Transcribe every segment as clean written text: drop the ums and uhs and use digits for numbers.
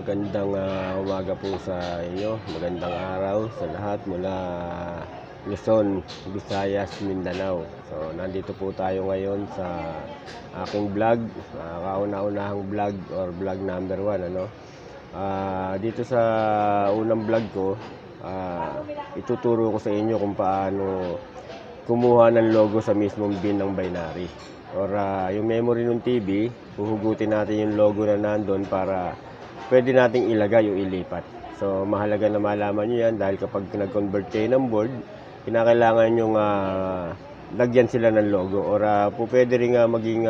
Magandang umaga po sa inyo. Magandang araw sa lahat mula Luzon, Visayas, Mindanao. So, nandito po tayo ngayon sa aking vlog, kauna-unahang vlog or vlog number 1, ano. Dito sa unang vlog ko, ituturo ko sa inyo kung paano kumuha ng logo sa mismong bin ng binary. Or yung memory ng TV, huhugutin natin yung logo na nandun para pwede nating ilagay o ilipat. So, mahalaga na malaman nyo yan dahil kapag nag-convert kayo ng board, kinakailangan yung lagyan sila ng logo. Or po pwede rin maging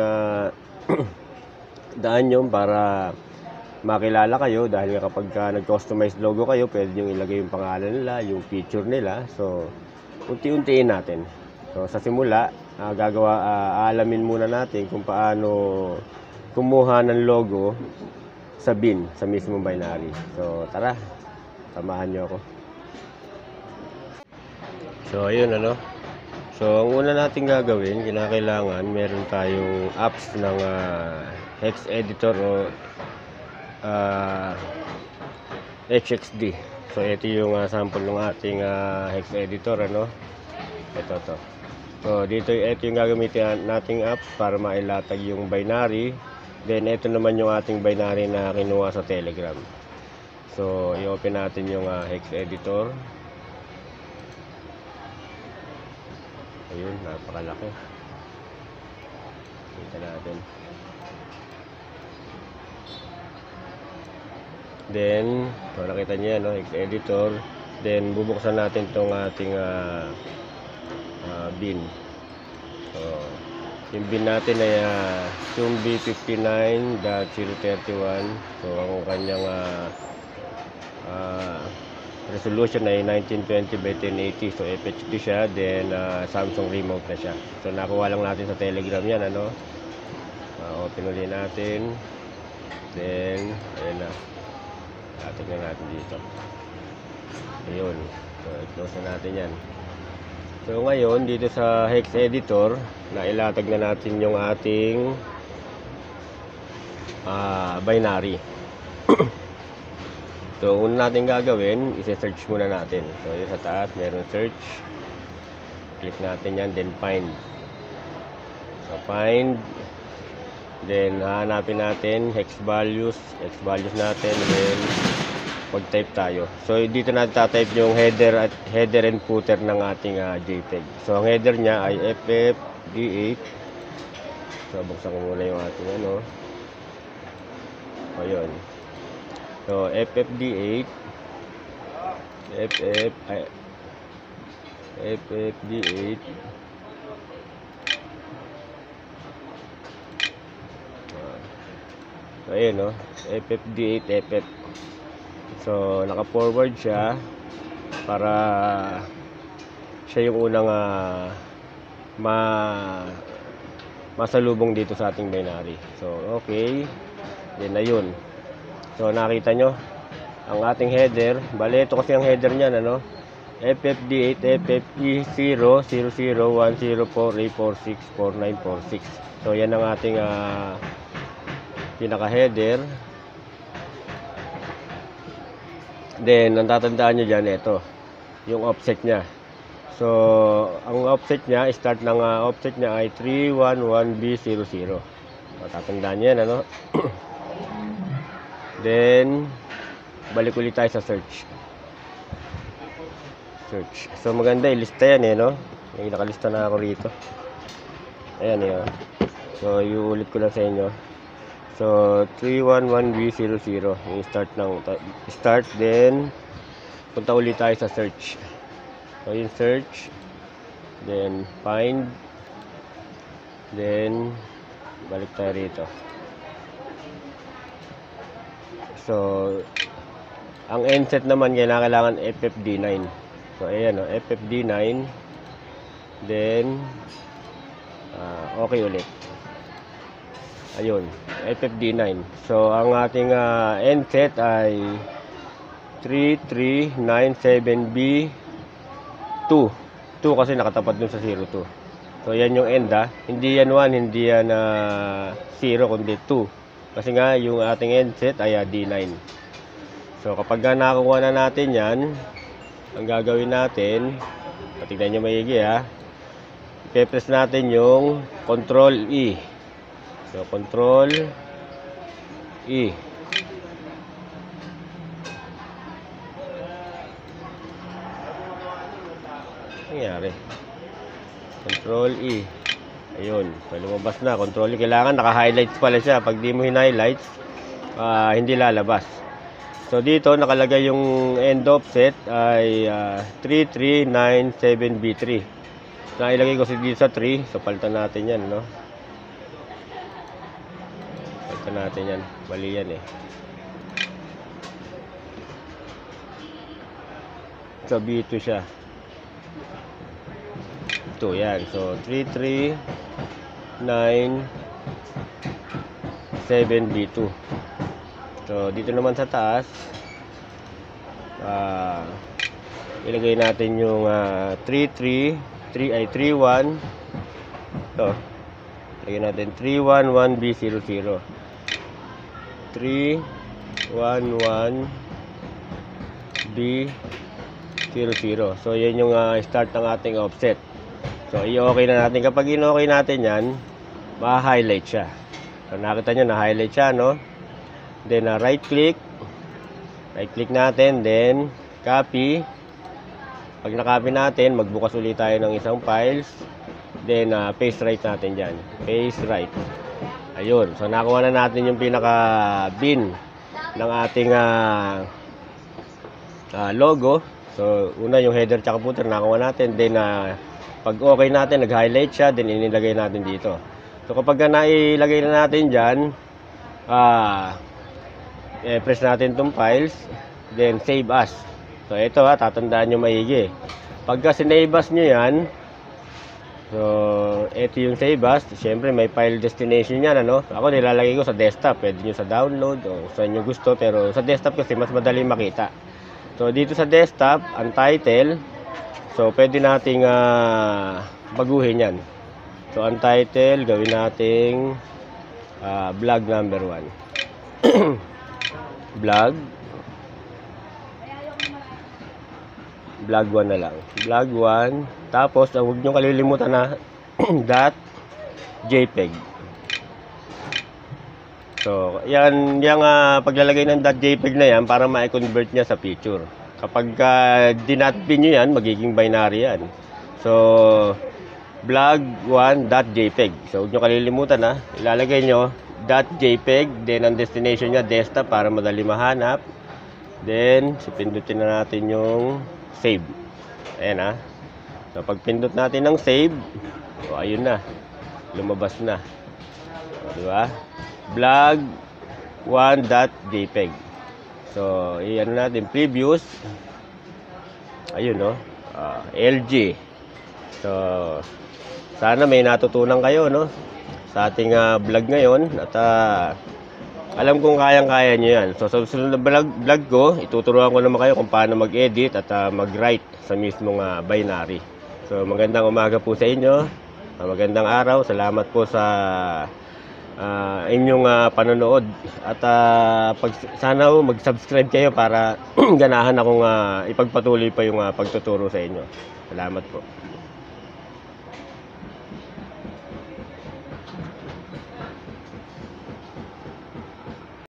daan yun para makilala kayo dahil kapag nag-customize logo kayo, pwede nyo ilagay yung pangalan nila, yung picture nila. So, unti-untiin natin. So, sa simula, aalamin muna natin kung paano kumuha ng logo sa bin, sa mismong binary. So, tara, samahan nyo ako. So, ayun, ano. So, ang una natin gagawin, kinakailangan, meron tayong apps ng hex editor o HXD. So, ito yung sample ng ating hex editor, ano. Ito to. So, dito ito yung gagamitin nating apps para mailatag yung binary. Then, ito naman yung ating binary na kinuha sa Telegram. So, i-open natin yung hex editor. Ayun, napakalaki. Kita natin. Then, nakita niyo yan, no? Hex editor. Then, bubuksan natin itong ating bin. So, yung bin natin ay yung B59.031. So, ang kanyang resolution ay 1920 by 1080. So, FHD siya. Then, Samsung remote na siya. So, nakuha lang natin sa Telegram yan, ano. Open ulit natin. Then, ayun na. Tingnan natin dito. Ayun. So, i-close na natin yan. So, ngayon, dito sa hex editor, nailatag na natin yung ating binary. So, una natin gagawin, isi-search muna natin. So, yun sa taas, meron search. Click natin yan, then find. So, find. Then, hahanapin natin hex values natin, then mag-type tayo. So, dito natin tatype yung header and footer ng ating JPEG. So, ang header niya ay FFD8. So, buksan ko muna yung ating ano. Ayun. So, FFD8. FFD8. So, ayun, no? FFD8 FF. So, naka-forward siya para siya yung unang masalubong dito sa ating binary. So, okay. Then, ayun. So, nakita nyo ang ating header. Bale, ito kasi ang header niyan, ano? FFD8 FFE0 001048464946. So, yan ang ating pinaka-header. Then, ang tatandaan nyo dyan, ito, yung offset niya. So, ang offset niya, start ng offset niya ay 311B00. So, tatandaan nyo yan, ano? Then, balik ulit tayo sa search. So, maganda, ilista yan, no? May nakalista na ako rito. Ayan, yun. So, iulit ko lang sa inyo. So, 311B00 yung start, then punta ulit tayo sa search. So, yung search, then find, then balik tayo rito. So, ang endset naman kailangan FFD9. So, ayan, no, FFD9, then okay ulit. Ayun, FFD9. So, ang ating end set ay 3397B2. 2 kasi nakatapat dun sa 02. So, yan yung end, Hindi yan 1, hindi yan 0, kundi 2. Kasi nga, yung ating end set ay D9. So kapag nakakuha na natin yan, ang gagawin natin, patignan nyo maigi ha, i-press natin yung Control E. So Control E. Nangyari. Control E. Ayun, so lumabas na. Control E. Kailangan naka-highlights pala siya. Pag di mo hin-highlights, hindi lalabas. So dito nakalagay yung end offset ay 3397B3. So ilagay ko dito sa 3. So palitan natin yan, no? Palitan natin yan. Mali yan eh. So B2 siya. Ito yan. So 3397B2. So dito naman sa taas, ilagay natin yung 31. Ito. Ilagay natin 311B00. 311B00. So yan yung start ng ating offset. So i-okay na natin. Kapag in-okay natin yan, ma-highlight siya. So nakita nyo na-highlight siya, no? Then right click natin, then copy. Pag na-copy natin, magbukas ulit tayo ng isang files, then paste right natin dyan, paste right. Ayun, so nakuha na natin yung pinaka bin ng ating logo. So una yung header tsaka footer nakuha natin, then pag okay natin, nag-highlight siya, then inilagay natin dito. So kapag nailagay na natin dyan, press natin itong files, then save as. So ito tatandaan nyo maigi. Pagka sinave as nyo yan, so ito yung save as. Siyempre may file destination yan, ano? Ako nilalagay ko sa desktop. Pwede nyo sa download o sa inyo gusto, pero sa desktop kasi mas madali makita. So dito sa desktop, ang title, so pwede nating baguhin yan. So ang title, gawin nating vlog number 1. Vlog 1 na lang. Vlog 1. Tapos, huwag nyo kalilimutan na .jpeg. So, yan yung paglalagay ng .jpeg na yan para ma-convert niya sa picture. Kapag dinatpin nyo yan, magiging binary yan. So, vlog1.jpeg. So, huwag nyo kalilimutan na. Ilalagay nyo .jpeg, then ang destination niya desktop para madali mahanap. Then pindutin na natin yung save. Ayan So pag pindot natin ng save, so ayun na, lumabas na. So, diba? Vlog1.jpeg. So iyan natin previous. Ayun, no? LG. So sana may natutunan kayo, no? Sa ating vlog ngayon, at alam kong kayang-kaya nyo yan. So sa susunod na vlog ko, ituturuan ko naman kayo kung paano mag-edit at mag-write sa mismong binary. So magandang umaga po sa inyo, magandang araw, salamat po sa inyong panonood. At sana mag-subscribe kayo para ganahan akong ipagpatuloy pa yung pagtuturo sa inyo. Salamat po.